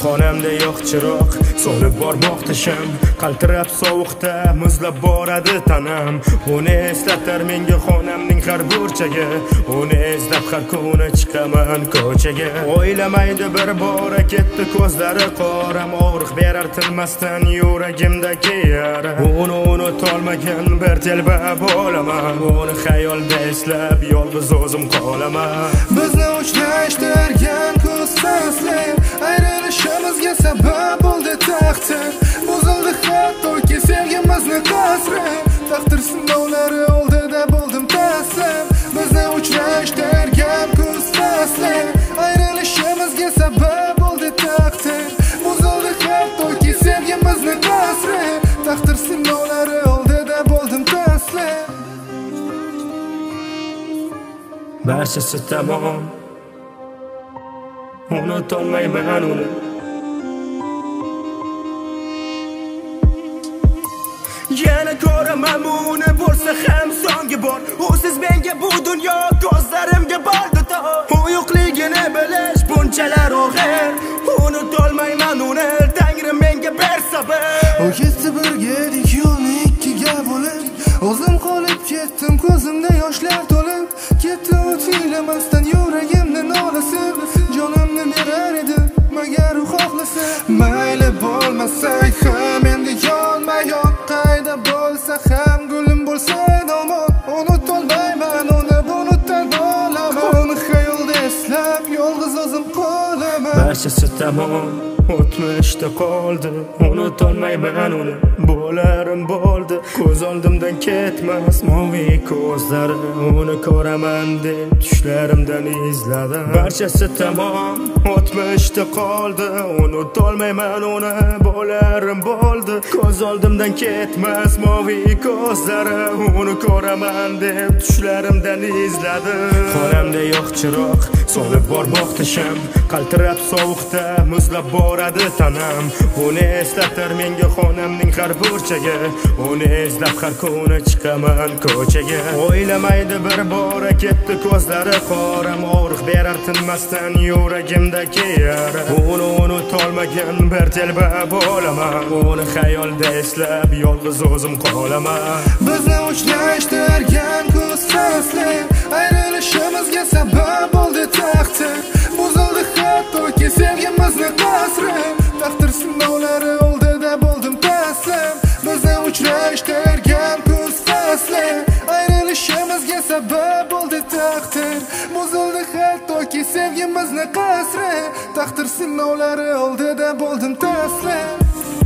xonamda yo'q chiroq, so'lib bormoqda sham. Qaltirab sovuqda muzlab boradi tanam. Uni eslatar menga xonamning har burchagi. Uni eslab har kuni chiqaman ko'chaga. O'ylamaydi bir bora ketdi ko'zlari qoram. Og'riq berar tinmasdan yuragimdagi yara. Uni unutolmagan bir telba bo'laman. Uni xayolda eslab yolg'iz o'zim qolaman. Bizni uchrashtirgan ko'z fasli ayrilishimizga sabab bo'ldi taqdir. Buzildi hattoki sevgimizni qasri. Taqdir sinovlari oldida bo'ldim taslim. Bizni uchrashtirgan ko'z fasli ayrilishimizga sabab bo'ldi taqdir. Buzildi hattoki sevgimizni qasri. Taqdir sinovlari oldida bo'ldim taslim. Barchasi tamom, unutolmayman uni. Yana ko'raman uni, bo'lsa ham so'nggi bor. Usiz menga bu dunyo ko'zlarimga bordi to. U yo'qligini bilish bunchalar og'ir. Unutolmayman uni, Tangrim menga ber sabr. O ketdi birga edik yo'lni ikkiga bo'lib. O'zim qolib ketdim, ko'zimda yoshlar to'lib. Ketdi o't o'ylamasdan yuragimni nolasi. Jonimni berar edi magar u xohlasa. Mayli bo'lmasak ham endi yonma-yon, qayda bo'lsa ham gulim bo'lsa nomon. Unutolmayman uni, bunutdan olaman. Uni xayolda eslab yolg'iz o'zim qolaman. Barchasi tamom, o'tmishda qoldi. Unutolmayman uni, bo'larim bo'ldi. Ko'z oldimdan ketmas moviy ko'zlari. Uni ko'raman deb tushlarimdan izladim. Barchasi tamom, o'tmishda qoldi. Unutolmayman uni, bo'larim bo'ldi. Ko'z oldimdan ketmas moviy ko'zlari. Uni ko'raman deb tushlarimdan izladim. Xonamda yo'q chiroq, so'lib bormoqda sham. Qaltirab sovuqda muzlab boradi tanam. Uni eslatar menga xonamning har burchagi. Uni eslab har kuni chiqaman ko'chaga. O'ylamaydi bir bora ketdi ko'zlari qoram. Og'riq berar tinmasdan yuragimdagi yara. Uni unutolmagan bir telba bo'laman. Uni xayolda eslab yolg'iz o'zim qolaman. Bizni uchrashtirgan ko'z fasli ayrilishimizga sabab bo'ldi taqdir. Buzildi hattoki sevgimizni qasri. Taqdir sinovlari oldida bo'ldim taslim. Bizni uchrashtirgan ko'z fasli ayrilishimizga sabab bo'ldi taqdir. Buzildi hattoki sevgimizni qasri. Taqdir sinovlari oldida bo'ldim taslim.